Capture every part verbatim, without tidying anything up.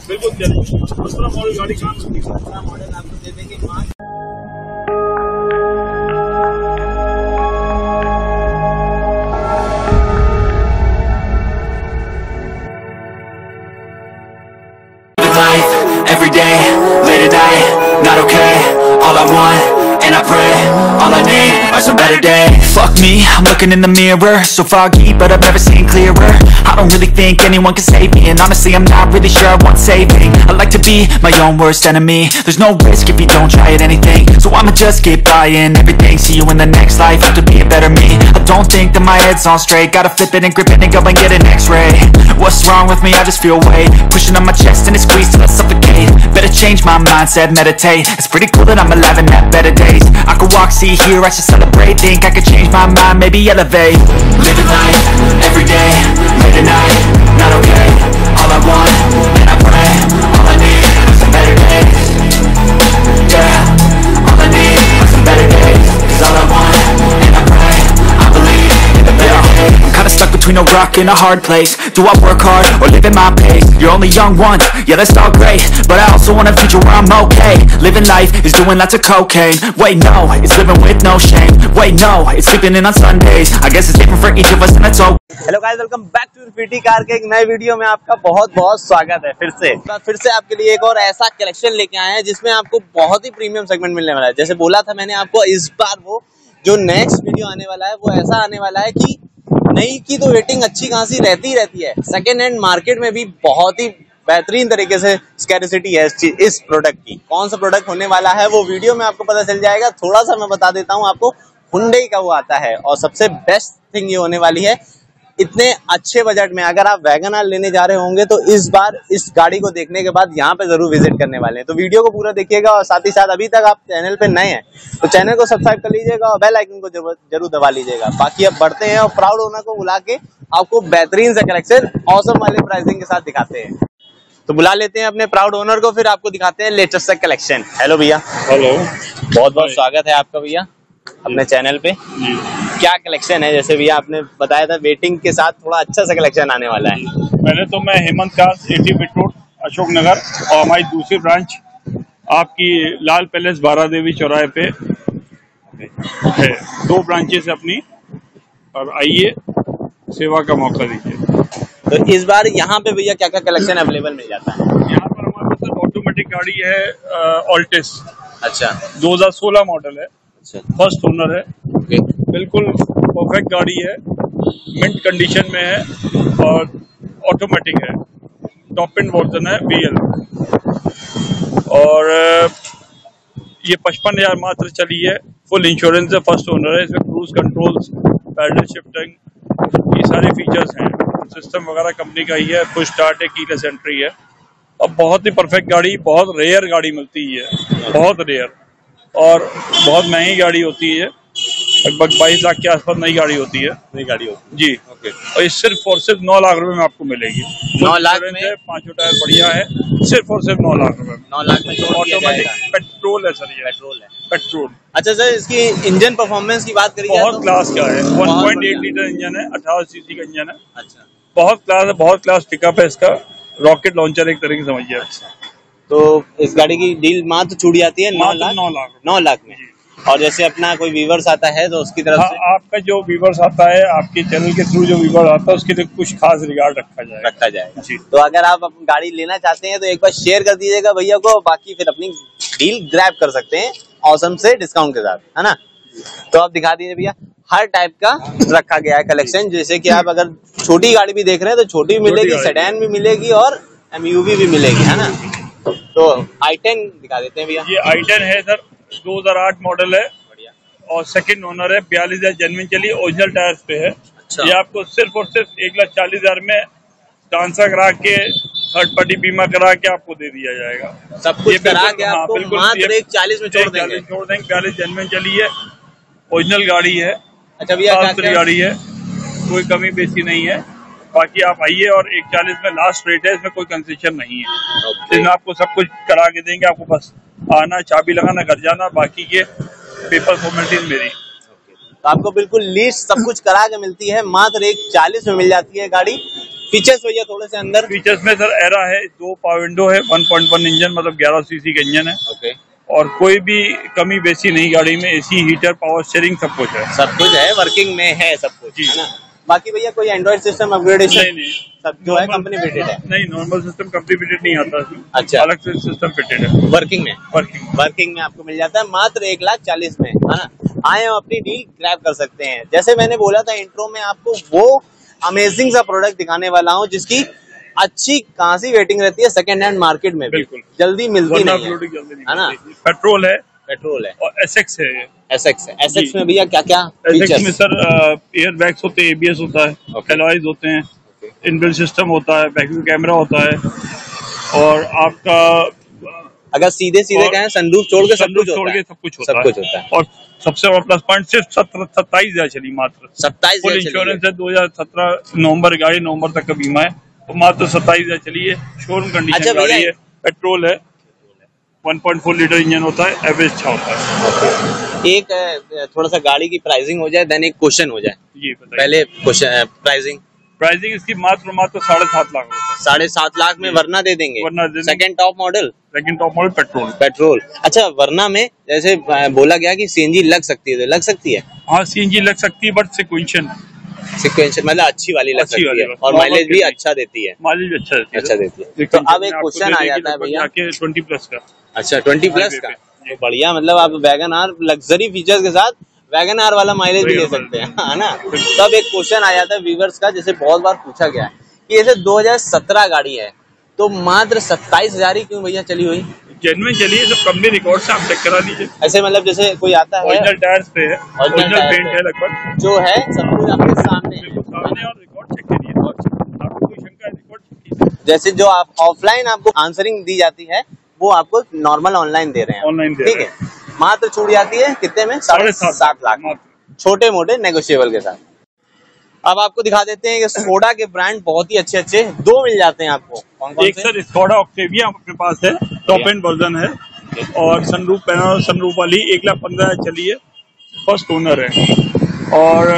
बिल्कुल चलेगी। सत्रह मॉडल गाड़ी कहाँ मिलती है? सत्रह मॉडल आपको दे देंगे पाँच every day, late at night, not okay. All I want, and I pray, all I need are some better days. Fuck me, I'm looking in the mirror, so foggy, but I've never seen clearer. I don't really think anyone can save me, and honestly I'm not really sure I want saving. I like to be my own worst enemy. There's no risk if you don't try at anything, so I'ma just keep buying everything. See you in the next life, have to be a better me. I don't think that my head's on straight, gotta flip it and grip it and go and get an x-ray. What's wrong with me? I just feel weight pushing on my chest and it squeezes till I suffocate. Better change my mindset, meditate. It's pretty cool that I'm alive and have better days. I could walk, see, hear, I should celebrate. Think I could change my mind, maybe elevate. Living life, every day, late at night, not okay. All I want, and I pray, all I need are some better days. Yeah, all I need are some better days. Cause all I want, and I pray, I believe in the better days. I'm kinda stuck between a rock and a hard place. Do I work hard or live at my pace? You're only young once, yeah that's all great, but I also want a future where I'm okay. Living life is doing lots of cocaine. Wait no, it's living with no shame. Wait no, it's sleeping in on Sundays. I guess it's different for each of us and that's okay. Hello guys, welcome back to P कार car एक नए video में आपका बहुत बहुत स्वागत है। फिर से फिर से आपके लिए एक और ऐसा कलेक्शन लेके आए हैं जिसमें आपको बहुत ही प्रीमियम सेगमेंट मिलने वाला है। जैसे बोला था मैंने आपको, इस बार वो जो नेक्स्ट वीडियो आने वाला है वो ऐसा आने वाला है कि नई की तो वेटिंग अच्छी खासी रहती ही रहती है, सेकेंड हैंड मार्केट में भी बहुत ही बेहतरीन तरीके से स्कैरिसिटी है इस, इस प्रोडक्ट की। कौन सा प्रोडक्ट होने वाला है वो वीडियो में आपको पता चल जाएगा। थोड़ा सा मैं बता देता हूँ आपको, हुंडई का वो आता है और सबसे बेस्ट थिंग ये होने वाली है, इतने अच्छे बजट में अगर आप वैगन आर लेने जा रहे होंगे तो इस बार इस गाड़ी को देखने के बाद यहाँ पे जरूर विजिट करने वाले हैं। तो वीडियो को पूरा देखिएगा और साथ ही साथ अभी तक आप चैनल पे नए हैं तो चैनल को सब्सक्राइब कर लीजिएगा और बेल आइकन को जरूर दबा लीजिएगा। बाकी अब बढ़ते हैं और प्राउड ओनर को बुला के आपको बेहतरीन सा कलेक्शन ऑसम वाले प्राइसिंग के साथ दिखाते हैं। तो बुला लेते हैं अपने प्राउड ओनर को, फिर आपको दिखाते हैं लेटेस्ट कलेक्शन। हेलो भैया। हेलो, बहुत बहुत स्वागत है आपका भैया अपने चैनल पे। क्या कलेक्शन है? जैसे भैया आपने बताया था वेटिंग के साथ थोड़ा अच्छा सा कलेक्शन आने वाला है। पहले तो मैं Hemant cars eighty bit road Ashok Nagar और हमारी दूसरी ब्रांच आपकी लाल पैलेस बारा देवी चौराहे पे है। दो ब्रांचेस है अपनी, और आइए सेवा का मौका दीजिए। तो इस बार यहाँ पे भैया क्या क्या कलेक्शन अवेलेबल मिल जाता है? यहाँ पर हमारे पास ऑटोमेटिक गाड़ी है ऑल्टिस। अच्छा, दो हज़ार सोलह मॉडल है। अच्छा, फर्स्ट ओनर है। ओके, बिल्कुल परफेक्ट गाड़ी है, मिंट कंडीशन में है और ऑटोमेटिक है। टॉप एंड वर्जन है बीएल, और ये पचपन हजार मात्र चली है। फुल इंश्योरेंस है, फर्स्ट ओनर है। इसमें क्रूज कंट्रोल्स, पैडल शिफ्टिंग, ये सारे फीचर्स हैं। सिस्टम वगैरह कंपनी का ही है, पुश स्टार्ट है, कीलेस एंट्री है। और बहुत ही परफेक्ट गाड़ी, बहुत रेयर गाड़ी मिलती है, बहुत रेयर, और बहुत महंगी गाड़ी होती है। लगभग बाईस लाख के आसपास नई गाड़ी होती है। नई गाड़ी होती है जी, ओके। और ये सिर्फ और सिर्फ नौ लाख रुपए में आपको मिलेगी। नौ लाख में पांचों टायर बढ़िया है, सिर्फ और सिर्फ नौ लाख रुपए में। नौ लाख में ऑटोमेटिक पेट्रोल है सर, ये पेट्रोल है। पेट्रोल। अच्छा सर, इसकी इंजन परफॉर्मेंस की बात करिए बहुत तो क्लास का है। One point eight litre engine है, अठारह सीसी का इंजन है। अच्छा, बहुत क्लास है, बहुत क्लास पिकअप है इसका। रॉकेट लॉन्चर एक तरीके से समझिए। तो इस गाड़ी की डील मात्र छूट जाती है नौ लाख नौ लाख नौ लाख में। और जैसे अपना कोई व्यूवर्स आता है तो उसकी तरफ हाँ, से आपका जो व्यूवर्स आता है, आपके चैनल के थ्रू जो व्यूवर्स आता है, उसके लिए कुछ खास रिगार्ड रखा जाएगा रखा जाएगा जी। तो अगर आप अपनी गाड़ी लेना चाहते हैं तो एक बार शेयर कर दीजिएगा भैया को, बाकी फिर अपनी डील ग्रैब कर सकते हैं ऑसम से डिस्काउंट के साथ, है ना। तो आप दिखा दीजिए भैया, हर टाइप का रखा गया है कलेक्शन। जैसे कि आप अगर छोटी गाड़ी भी देख रहे हैं तो छोटी भी मिलेगी, सेडान भी मिलेगी और एमयूवी भी मिलेगी, है ना। तो आई टेन दिखा देते हैं भैया। ये आई टेन है सर, दो हज़ार आठ मॉडल है और सेकंड ओनर है। बयालीस हजार जेनविन चली, ओरिजिनल टायर्स पे है। अच्छा। ये आपको सिर्फ और सिर्फ एक लाख चालीस हजार में ट्रांसफर करा के, थर्ड पार्टी बीमा करा के आपको दे दिया जाएगा। सब कुछ करा के आपको मात्र एक चालीस में छोड़ देंगे। छोड़ देंगे। बयालीस जेनविन चली है, ओरिजिनल गाड़ी है। अच्छा भैया, गाड़ी है, कोई कमी बेसी नहीं है। बाकी आप आइए और एक चालीस में लास्ट रेट है, इसमें कोई कंसेशन नहीं है। इसमें आपको सब कुछ करा के देंगे। आपको बस आना, चाबी लगाना, घर जाना, बाकी के पेपर फॉर्मेलिटीज मेरी। तो आपको बिल्कुल लीस्ट सब कुछ करा के मिलती है, मात्र एक चालीस में मिल जाती है गाड़ी। फीचर्स भैया थोड़े से अंदर। फीचर्स में सर एरा है, दो पावर विंडो है, वन पॉइंट वन इंजन मतलब ग्यारह सीसी का इंजन है। ओके। और कोई भी कमी बेसी नहीं गाड़ी में, एसी, हीटर, पावर स्टीयरिंग सब कुछ है। सब कुछ है, वर्किंग में है सब कुछ, है ना। बाकी भैया कोई एंड्रॉइड सिस्टम अपग्रेडेशन? नहीं नहीं, सब जो है कंपनी फिटेड है। नहीं, नॉर्मल सिस्टम कंपनी फिटेड नहीं आता इसमें। अच्छा, अलग से सिस्टम फिटेड है। वर्किंग में वर्किंग वर्किंग में आपको मिल जाता है मात्र एक लाख चालीस में, है ना। आए हम अपनी डील ग्रैब कर सकते हैं। जैसे मैंने बोला था इंट्रो में, आपको वो अमेजिंग सा प्रोडक्ट दिखाने वाला हूँ जिसकी अच्छी खासी वेटिंग रहती है सेकंड हैंड मार्केट में, बिल्कुल जल्दी मिलती नहीं है, है ना। पेट्रोल है, पेट्रोल है और एसएक्स है। एसएक्स है। एसएक्स में भैया क्या क्या एसएक्स में सर एयर बैग्स होते हैं, एबीएस होता है, एलॉयज होते हैं, इनबिल्ट सिस्टम होता है, बैकव्यू कैमरा होता है, और आपका अगर सीधे सीधे कहें सनरूफ छोड़ के सब कुछ छोड़ के सब कुछ होता सब कुछ होता है। और सबसे बड़ा प्लस पॉइंट सिर्फ सत्ताईस हजार चली, मात्र सत्ताईस फुल इंश्योरेंस है। दो हजार सत्रह नवंबर गाड़ी, नवंबर तक का बीमा है, तो मात्र सत्ताईस हजार चली है। शोरूम कंडीशन गाड़ी है, पेट्रोल है, one point four litre engine होता है, एवरेज अच्छा होता है। एक थोड़ा सा गाड़ी की प्राइसिंग हो जाए, देन एक क्वेश्चन हो जाए। जी पहले क्वेश्चन प्राइसिंग प्राइसिंग इसकी मात्र मात्र साढ़े सात लाख साढ़े सात लाख में वरना दे देंगे। वरना दे देंगे। Second top model second top model petrol petrol अच्छा, वरना में जैसे बोला गया कि सीएनजी लग सकती है, तो लग सकती है। हाँ, सीएनजी लग सकती है, बट सिक्वेंशियल सिक्वेंशियल मतलब अच्छी वाली लग सकती है, और माइलेज भी अच्छा देती है। माइलेज भी अच्छा देती है, अच्छा देती है। तो अब एक क्वेश्चन आ जाता है भैया, ट्वेंटी प्लस का। अच्छा, ट्वेंटी प्लस का तो बढ़िया, मतलब आप वैगन आर लग्जरी फीचर्स के साथ वैगन आर वाला माइलेज भी ले सकते हैं, है ना। तब एक क्वेश्चन आ जाता है व्यूअर्स का, जैसे बहुत बार पूछा गया है कि जैसे दो हजार सत्रह गाड़ी है तो मात्र सत्ताईस हजार ही क्यों भैया चली हुई? जेन्युइन चलिए, सब कंपनी रिकॉर्ड से आप चेक करा लीजिए। ऐसे मतलब जैसे कोई आता है, ओरिजिनल टायर्स पे है, ओरिजिनल पेंट है, लगभग जो है सब कुछ आपके सामने है, सामने, और रिकॉर्ड चेक करिए, आपको कोई शंका है रिकॉर्ड चेक कीजिए। जैसे जो आप ऑफलाइन आपको आंसरिंग दी जाती है वो आपको नॉर्मल ऑनलाइन दे रहे हैं, ऑनलाइन दे ठीक है। मात्र छूट जाती है कितने में? साढ़े सात लाख, छोटे मोटे नेगोशिएबल के साथ। अब आपको दिखा देते हैं कि स्कोडा के ब्रांड बहुत ही अच्छे अच्छे दो मिल जाते हैं आपको। कौन कौन एक सर स्कोडा ऑक्टेविया अपने पास है, टॉप एंड वर्जन है, और सनरूफ पैनल सनरूफ वाली एक लाख पंद्रह हजार चली है, फर्स्ट ओनर है, और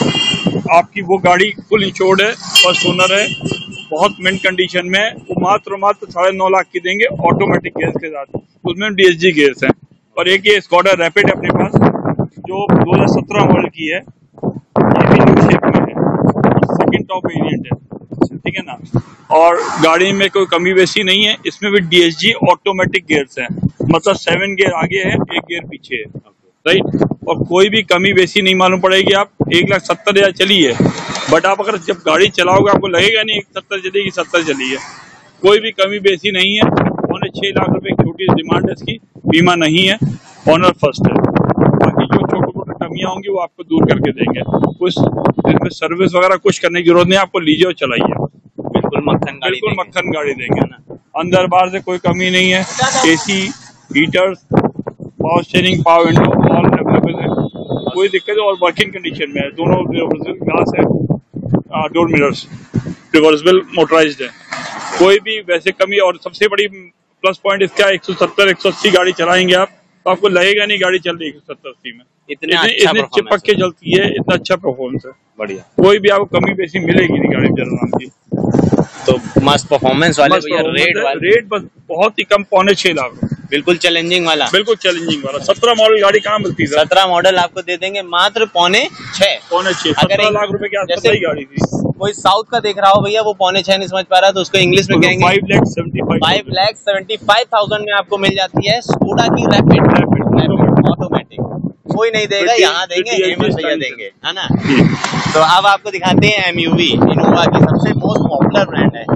आपकी वो गाड़ी फुल इंश्योर्ड है, फर्स्ट ओनर है, बहुत मिंट कंडीशन में। वो मात्र मात्र साढ़े नौ लाख की देंगे ऑटोमेटिक गेयर्स के साथ, उसमें डीएसजी गेयर्स हैं। और एक ये स्कोडा रैपिड है अपने पास, जो दो हजार सत्रह मॉडल की है, ये भी न्यू शेप में है, सेकंड टॉप वेरिएंट है, ठीक है ना। और गाड़ी में कोई कमी बेसी नहीं है, इसमें भी डीएसजी ऑटोमेटिक गियर्स हैं, मतलब सेवन गियर आगे है, एक गियर पीछे है, राइट। और कोई भी कमी बेसी नहीं मालूम पड़ेगी। आप एक लाख सत्तर हजार चली है, बट आप अगर जब गाड़ी चलाओगे आपको लगेगा नहीं सत्तर चलेगी, सत्तर चली है, कोई भी कमी बेसी नहीं है। पौने छह लाख रुपए की छोटी डिमांड है इसकी, बीमा नहीं है, ऑनर फर्स्ट है। बाकी जो छोटे मोटे कमियां होंगी वो आपको दूर करके देंगे, कुछ इसमें सर्विस वगैरह कुछ करने की जरूरत नहीं, आपको लीजिए और चलाइए, बिल्कुल मक्खन गाड़ी बिल्कुल मक्खन गाड़ी देंगे ना। अंदर बाहर से कोई कमी नहीं है, AC, heaters, power steering, power window all available है, कोई दिक्कत है। और वर्किंग कंडीशन में है, दोनों ग्लास है, डोर मिरर्स रिवर्सिबल मोटराइज्ड है, कोई भी वैसे कमी। और सबसे बड़ी प्लस पॉइंट इसका एक सौ सत्तर एक सौ अस्सी गाड़ी चलाएंगे आप तो आपको लगेगा नहीं गाड़ी चल रही है एक सौ सत्तर अस्सी में, इतने अच्छा इतने चिपक के चलती है, इतना अच्छा परफॉर्मेंस है, बढ़िया। कोई भी आपको कमी बेसी मिलेगी नहीं गाड़ी चलाने की। तो मस्त परफॉर्मेंस वाले भैया, रेट वाले रेट बस बहुत ही कम, पौने छह लाख, बिल्कुल चैलेंजिंग वाला, बिल्कुल चैलेंजिंग वाला। सत्रह मॉडल गाड़ी कहाँ मिलती है? सत्रह मॉडल आपको दे देंगे मात्र पौने छह पौने छह सत्रह लाख रुपए के आसपास ही गाड़ी थी। कोई साउथ का देख रहा हो भैया, वो पौने छह नहीं समझ पा रहा है, तो उसको इंग्लिश में कहेंगे five lakh seventy five five lakh seventy five thousand में आपको मिल जाती है स्कोडा की रैपिड रैपिड ऑटोमेटिक। कोई नहीं देगा, यहाँ देंगे, हेमंत भैया देंगे, है ना। तो अब आपको दिखाते हैं एमयूवी, इनोवा की सबसे मोस्ट पॉपुलर ब्रांड है,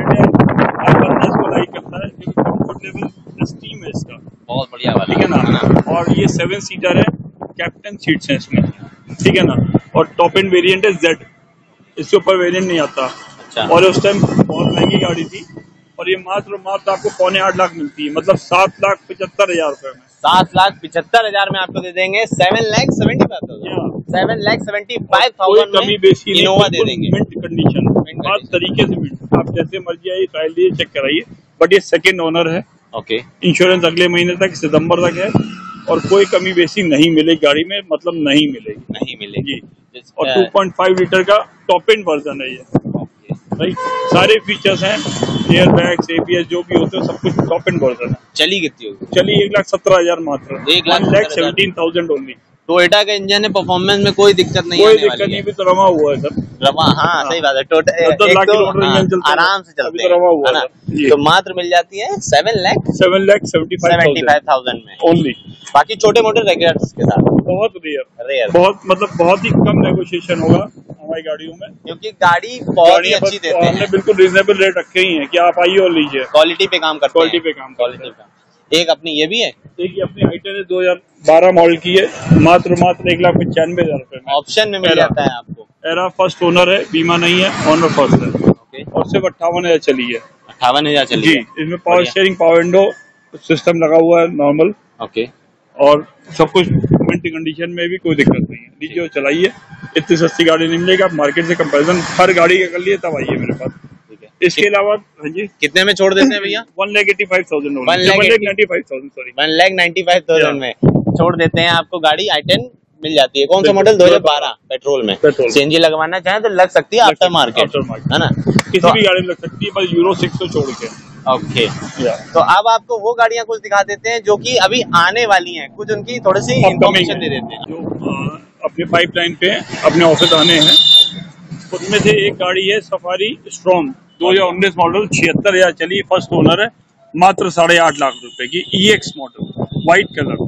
स्टीम है इसका, बहुत बढ़िया वाला, ठीक है ना। और ये सेवन सीटर है, कैप्टन सीट्स हैं इसमें, ठीक है ना। और टॉप एंड वेरिएंट है जेड, इसके ऊपर वेरिएंट नहीं आता। अच्छा। और उस टाइम बहुत महंगी गाड़ी थी, और ये मात्र मात्र आपको पौने आठ लाख मिलती है, मतलब सात लाख पचहत्तर हजार रुपए में, सात लाख पिछहत्तर हजार में आपको दे देंगे seven lakh seventy five thousand seven lakh seventy five thousand कमी बेसी इनोवा दे देंगे, मिंट कंडीशन, बात तरीके से मिंट, आप जैसे मर्जी आइए, ट्रायल लिए, चेक कराइए। बट ये सेकंड ओनर है, ओके। इंश्योरेंस अगले महीने तक, सितंबर तक है, और कोई कमी बेसी नहीं मिलेगी गाड़ी में, मतलब नहीं मिलेगी, नहीं मिलेगी। और टू पॉइंट फाइव लीटर का टॉप एंड वर्जन है ये, राइट, सारे फीचर्स हैं, एयर बैग्स, एबीएस जो भी होते हैं सब कुछ टॉप एंड वर्जन है। चली कितनी होगी? चलिए एक लाख सत्रह हजार मात्र, एक lakh seventeen thousand only. Toyota का इंजन है, परफॉर्मेंस में कोई दिक्कत नहीं कोई आने दिक्कत वाली नहीं, है। भी तो रवा हुआ है सर, रवा, हाँ सही बात है। टोयोटा दस दस लाख किलोमीटर इंजन चलता है, आराम से चलते अभी तो रवा हुआ है ना। है। तो मात्र मिल जाती है सेवन लाख सेवन lakh seventy seventy five thousand में ओनली। बाकी छोटे मोटे रेगुलर्स के साथ बहुत रेयर रेयर, बहुत मतलब बहुत ही कम नेगोशिएशन होगा हमारी गाड़ियों में, क्योंकि गाड़ी बहुत ही अच्छी देते हमने हैं। बिल्कुल रिजनेबल रेट रखे ही हैं कि आप आइए और लीजिए। क्वालिटी पे काम करते हैं, क्वालिटी पे काम क्वालिटी पे। एक अपनी ये भी है, एक ये अपनी हाइटर है, दो हजार बारह मॉडल की है, मात्र मात्र एक लाख पचानवे हजार रुपए में ऑप्शन में मिल एरा। जाता है आपको। एरा फर्स्ट ओनर है, बीमा नहीं है, ओनर फर्स्ट है, ओके, और सिर्फ अट्ठावन हजार चली है। अट्ठावन हजार जी, चलिए। इसमें power steering, power window system लगा हुआ है नॉर्मल, ओके, और सब कुछ मिंट कंडीशन में भी कोई दिक्कत नहीं है। लीजिए और चलाइए, इतनी सस्ती गाड़ी नहीं मिलेगी, आप मार्केट से कंपैरिजन हर गाड़ी का कर लिए तब आइए मेरे पास। ठीक है, इसके अलावा हाँ जी, कितने में छोड़ देते हैं भैया? One lakh eighty five thousand One lakh ninety five thousand sorry one lakh ninety five thousand में छोड़ देते हैं आपको गाड़ी। आई टेन मिल जाती है। कौन सा मॉडल? दो हजार बारह पेट्रोल में। पेट्रोल सीएनजी लगवाना चाहे तो लग सकती है आफ्टर मार्केट, है ना। किसी तो, भी गाड़ी में लग सकती है, बस यूरो सिक्स को छोड़ के। ओके, तो अब आपको वो गाड़ियां कुछ दिखा देते हैं जो कि अभी आने वाली हैं, कुछ उनकी थोड़ी सी इन्फॉर्मेशन दे देते हैं। जो आ, अपने पाइपलाइन पे अपने ऑफिस आने हैं, उनमें से एक गाड़ी है सफारी स्ट्रॉन्ग, दो हजार उन्नीस मॉडल, छिहत्तर हजार चली, फर्स्ट ओनर है, मात्र साढ़े आठ लाख रुपए की, ईएक्स मॉडल, व्हाइट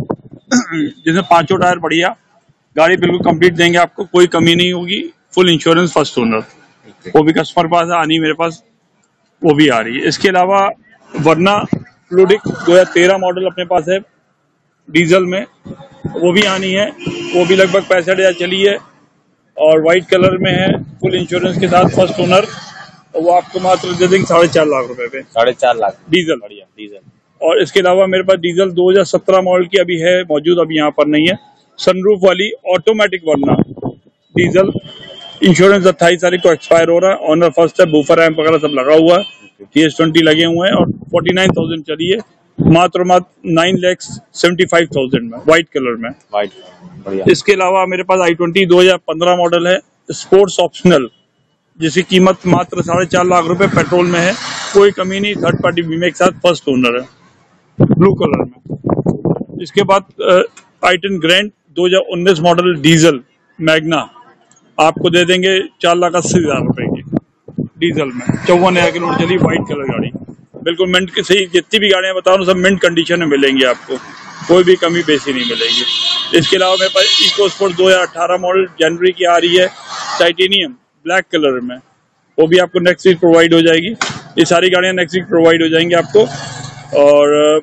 कलर, जिसमें पांचों टायर बढ़िया, गाड़ी बिल्कुल कंप्लीट देंगे आपको, कोई कमी नहीं होगी, फुल इंश्योरेंस, फर्स्ट ओनर, वो भी कस्टमर पास है, आनी मेरे पास वो भी आ रही है। इसके अलावा वरना फ्लूडिक दो हजार तेरह मॉडल अपने पास है डीजल में, वो भी आनी है, वो भी लगभग पैंसठ हजार चली है और व्हाइट कलर में है, फुल इंश्योरेंस के साथ, फर्स्ट ओनर, वो आपको मात्र दे देंगे साढ़े चार लाख रुपए पे, साढ़े चार लाख डीजल। बढ़िया डीजल। और इसके अलावा मेरे पास डीजल दो हजार सत्रह मॉडल की अभी है मौजूद, अभी यहाँ पर नहीं है, सनरूफ वाली ऑटोमेटिक वरना डीजल, इंश्योरेंस अट्ठाईस तारीख को एक्सपायर हो रहा है, ऑनर फर्स्ट है, बूफर रैम्प वगैरह सब लगा हुआ है, टी एस ट्वेंटी लगे हुए हैं, और फोर्टी नाइन थाउजेंड चली है, मात्र मात्र nine lakhs seventy five thousand में, व्हाइट कलर में। व्हाइट, बढ़िया। इसके अलावा मेरे पास आई ट्वेंटी दो हजार पंद्रह मॉडल है, स्पोर्ट्स ऑप्शनल, जिसकी कीमत मात्र साढ़े चार लाख रुपए, पेट्रोल में है, कोई कमी नहीं, थर्ड पार्टी बीमे के साथ, फर्स्ट ओनर है, ब्लू कलर में। इसके बाद आई टेन ग्रैंड दो हजार उन्नीस मॉडल डीजल मैग्ना, आपको दे देंगे चार लाख अस्सी हजार रुपए की डीजल में, चौवन हजार किलोमीटर चली, व्हाइट कलर गाड़ी, बिल्कुल मिंट की सही, जितनी भी गाड़ियां बता रहा हूँ सब मिंट कंडीशन में मिलेंगी आपको, कोई भी कमी पेशी नहीं मिलेगी। इसके अलावा मेरे पास इको स्पोर्ट दो हजार अठारह मॉडल जनवरी की आ रही है, टाइटेनियम ब्लैक कलर में, वो भी आपको नेक्स्ट वीक प्रोवाइड हो जाएगी। ये सारी गाड़ियां नेक्स्ट वीक प्रोवाइड हो जाएंगी आपको, और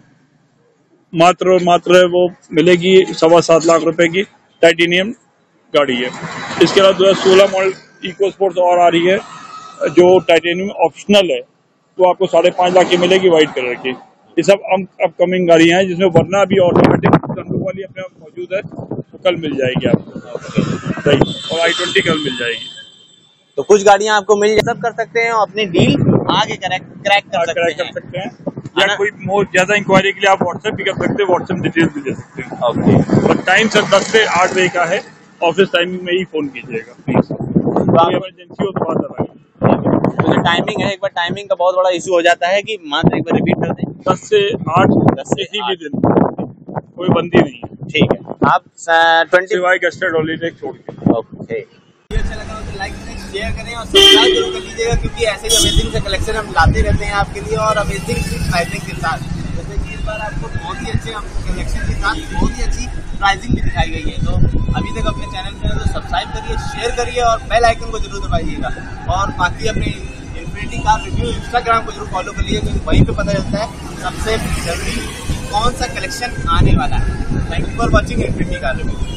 मात्र मात्र वो मिलेगी सवा सात लाख रुपए की टाइटेनियम गाड़ी है। इसके अलावा दो हजार सोलह मॉडल इको स्पोर्ट्स और आ रही है, जो टाइटेनियम ऑप्शनल है, तो आपको साढ़े पाँच लाख की मिलेगी, व्हाइट कलर की। ये सब अपकमिंग गाड़ियां हैं, जिसमें वरना भी ऑटोमेटिक सनरूफ वाली अपने आप मौजूद है, तो कल मिल जाएगी आपको, सही, और आई ट्वेंटी कल मिल जाएगी। तो कुछ गाड़ियां आपको मिल सब कर सकते हैं, और अपनी डील आगे क्रैक क्रैक कर सकते क्रैक कर सकते हैं, या कोई मोर ज्यादा इंक्वायरी के लिए आप व्हाट्सएप भी कर सकते हैं, व्हाट्सएप डिटेल्स भी दे सकते हैं। ओके, और टाइम सर दस से आठ बजे का है, ऑफिस टाइमिंग में ही फोन कीजिएगा प्लीज, कोई इमरजेंसी हो तो बात अलग है। तो टाइमिंग है, एक बार टाइमिंग का बहुत बड़ा इशू हो जाता है, कि मात्र एक बार रिपीट कर दें। दस से आठ, दस से किसी भी दिन, कोई बंदी नहीं है। ठीक है, आप ट्वेंटी सिवाय गस्टेड हॉलीडे छोड़ के। ओके, अच्छा लगा तो लाइक करें, शेयर करें और सब्सक्राइब जरूर कर लीजिएगा, क्योंकि ऐसे ही अमेजिंग से कलेक्शन हम लाते रहते हैं आपके लिए, और अमेजिंग प्राइसिंग के साथ। जैसे कि इस बार आपको बहुत ही अच्छे कलेक्शन के साथ बहुत ही अच्छी प्राइसिंग भी दिखाई गई है। तो अभी तक अपने चैनल पे तो सब्सक्राइब करिए, शेयर करिए और बेल आइकन को जरूर दबाइएगा, और बाकी अपने इन्फिनिटी कार रिव्यू इंस्टाग्राम को जरूर फॉलो करिए, क्योंकि वहीं पे पता चलता है सबसे जल्दी कौन सा कलेक्शन आने वाला है। Thank you for watching Infinity car review.